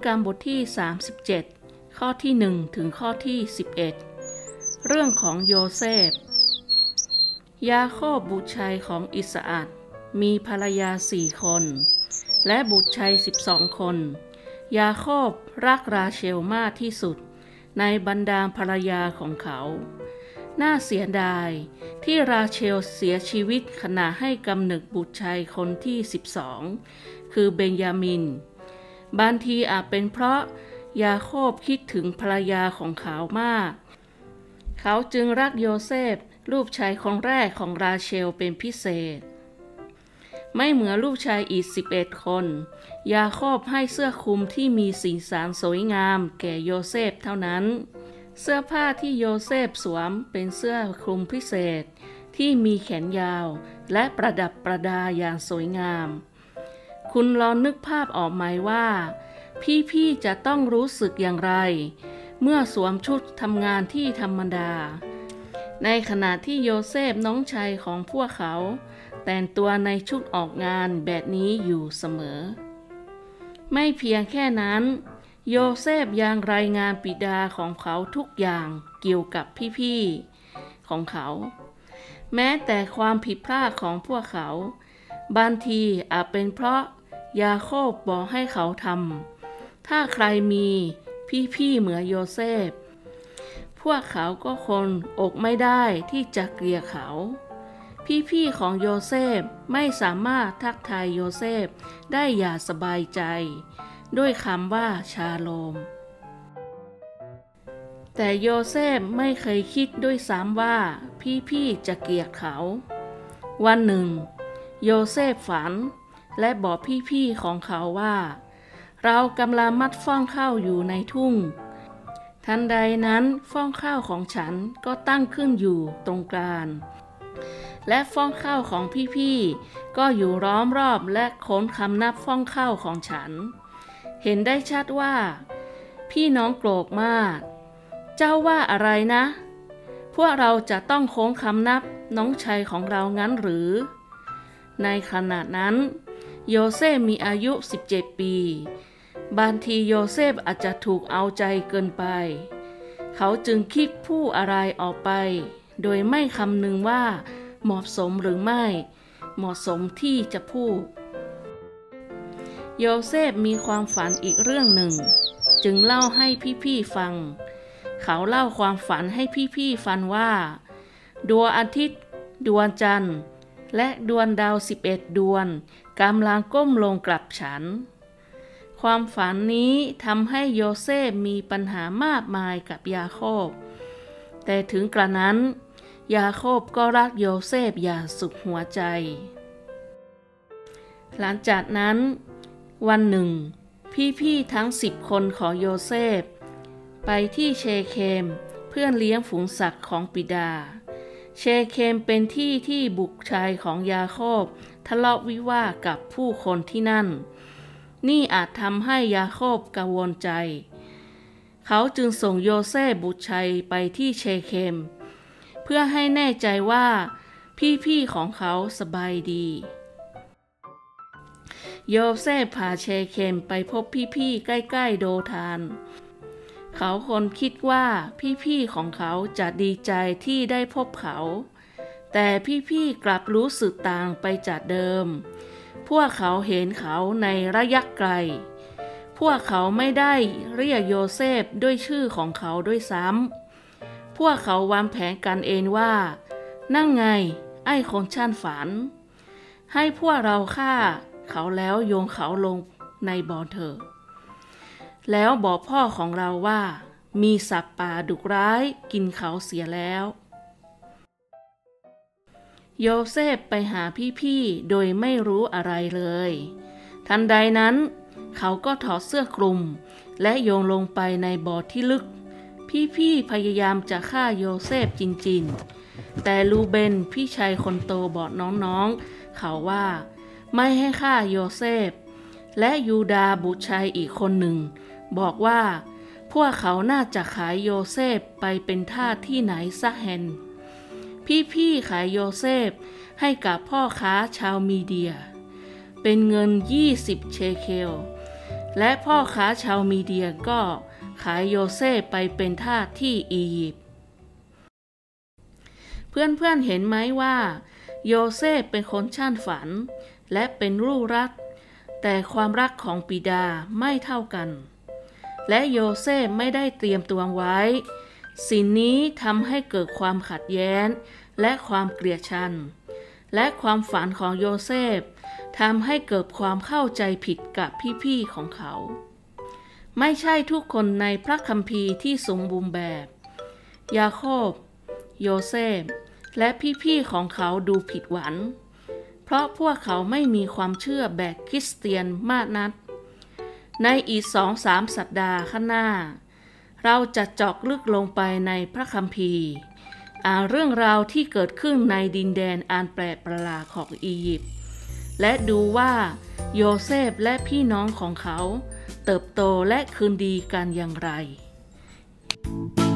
กรรมบทที่37ข้อที่1ถึงข้อที่11เรื่องของโยเซฟยาโคบบุตรชายของอิสอัคมีภรรยา4 คนและบุตรชาย12 คนยาโคบรักราเชลมากที่สุดในบรรดาภรรยาของเขาน่าเสียดายที่ราเชลเสียชีวิตขณะให้กำเนิดบุตรชายคนที่12คือเบนยามินบางทีอาจเป็นเพราะยาโคบคิดถึงภรรยาของเขามากเขาจึงรักโยเซฟลูกชายคนแรกของราเชลเป็นพิเศษไม่เหมือนลูกชายอีก11 คนยาโคบให้เสื้อคลุมที่มีสีสันสวยงามแก่โยเซฟเท่านั้นเสื้อผ้าที่โยเซฟสวมเป็นเสื้อคลุมพิเศษที่มีแขนยาวและประดับประดาอย่างสวยงามคุณลองนึกภาพออกไหมว่าพี่ๆจะต้องรู้สึกอย่างไรเมื่อสวมชุดทำงานที่ธรรมดาในขณะที่โยเซฟน้องชายของพวกเขาแต่งตัวในชุดออกงานแบบนี้อยู่เสมอไม่เพียงแค่นั้นโยเซฟยังรายงานบิดาของเขาทุกอย่างเกี่ยวกับพี่ๆของเขาแม้แต่ความผิดพลาดของพวกเขาบางทีอาจเป็นเพราะยาโคบบอกให้เขาทำถ้าใครมีพี่ๆเหมือนโยเซฟพวกเขาก็คงอกไม่ได้ที่จะเกลียดเขาพี่ๆของโยเซฟไม่สามารถทักทายโยเซฟได้อย่างสบายใจด้วยคำว่าชาโลมแต่โยเซฟไม่เคยคิดด้วยซ้ำว่าพี่ๆจะเกลียดเขาวันหนึ่งโยเซฟฝันและบอกพี่ๆของเขาว่าเรากำลังมัดฟ่องข้าวอยู่ในทุ่งทันใดนั้นฟ่องข้าวของฉันก็ตั้งขึ้นอยู่ตรงกลางและฟ่องข้าวของพี่ๆก็อยู่ล้อมรอบและโค้งคำนับฟ่องข้าวของฉันเห็นได้ชัดว่าพี่น้องโกรธมากเจ้าว่าอะไรนะพวกเราจะต้องโค้งคำนับน้องชายของเรางั้นหรือในขณะนั้นโยเซฟมีอายุ17 ปีบางทีโยเซฟอาจจะถูกเอาใจเกินไปเขาจึงคิดพูดอะไรออกไปโดยไม่คำนึงว่าเหมาะสมหรือไม่เหมาะสมที่จะพูดโยเซฟมีความฝันอีกเรื่องหนึ่งจึงเล่าให้พี่ๆฟังเขาเล่าความฝันให้พี่ๆฟังว่าดวงอาทิตย์ดวงจันทร์และดวงดาว11 ดวงกำลังก้มลงกลับฉันความฝันนี้ทำให้โยเซฟมีปัญหามากมายกับยาโคบแต่ถึงกระนั้นยาโคบก็รักโยเซฟอย่างสุดหัวใจหลังจากนั้นวันหนึ่งพี่ๆทั้ง10 คนของโยเซฟไปที่เชเคมเพื่อเลี้ยงฝูงสัตว์ของบิดาเชเคมเป็นที่ที่บุตรชายของยาโคบทะเลาะวิวาทกับผู้คนที่นั่นนี่อาจทำให้ยาโคบกังวลใจเขาจึงส่งโยเซฟบุตรชายไปที่เชเคมเพื่อให้แน่ใจว่าพี่ๆของเขาสบายดีโยเซฟพาเชเคมไปพบพี่ๆใกล้ๆโดธานเขาคนคิดว่าพี่ๆของเขาจะดีใจที่ได้พบเขาแต่พี่ๆกลับรู้สึกต่างไปจากเดิมพวกเขาเห็นเขาในระยะไกลพวกเขาไม่ได้เรียกโยเซฟด้วยชื่อของเขาด้วยซ้ำพวกเขาวางแผนกันเองว่านั่งไงไอ้คนช่างฝันให้พวกเราฆ่าเขาแล้วโยนเขาลงในบ่อเถอะแล้วบอกพ่อของเราว่ามีสัตว์ป่าดุร้ายกินเขาเสียแล้วโยเซฟไปหาพี่ๆโดยไม่รู้อะไรเลยทันใดนั้นเขาก็ถอดเสื้อคลุมและโยนลงไปในบ่อที่ลึกพี่ๆพยายามจะฆ่าโยเซฟจริงๆแต่ลูเบนพี่ชายคนโตบอกน้องๆเขาว่าไม่ให้ฆ่าโยเซฟและยูดาบุตรชายอีกคนหนึ่งบอกว่าพวกเขาน่าจะขายโยเซฟไปเป็นทาสที่ไหนสักแห่งพี่ๆขายโยเซฟให้กับพ่อค้าชาวมีเดียเป็นเงิน20 เชเคลและพ่อค้าชาวมีเดียก็ขายโยเซฟไปเป็นทาสที่อียิปต์เพื่อนๆเห็นไหมว่าโยเซฟเป็นคนช่างฝันและเป็นลูกรักแต่ความรักของบิดาไม่เท่ากันและโยเซฟไม่ได้เตรียมตัวไว้สิ่งนี้ทำให้เกิดความขัดแย้งและความเกลียดชังและความฝันของโยเซฟทำให้เกิดความเข้าใจผิดกับพี่ๆของเขาไม่ใช่ทุกคนในพระคัมภีร์ที่สมบูรณ์แบบยาโคบโยเซฟและพี่ๆของเขาดูผิดหวังเพราะพวกเขาไม่มีความเชื่อแบบคริสเตียนมากนักในอีก 2-3 สัปดาห์ข้างหน้าเราจะเจาะลึกลงไปในพระคัมภีร์เรื่องราวที่เกิดขึ้นในดินแดนอันแปลกประหลาดของอียิปต์และดูว่าโยเซฟและพี่น้องของเขาเติบโตและคืนดีกันอย่างไร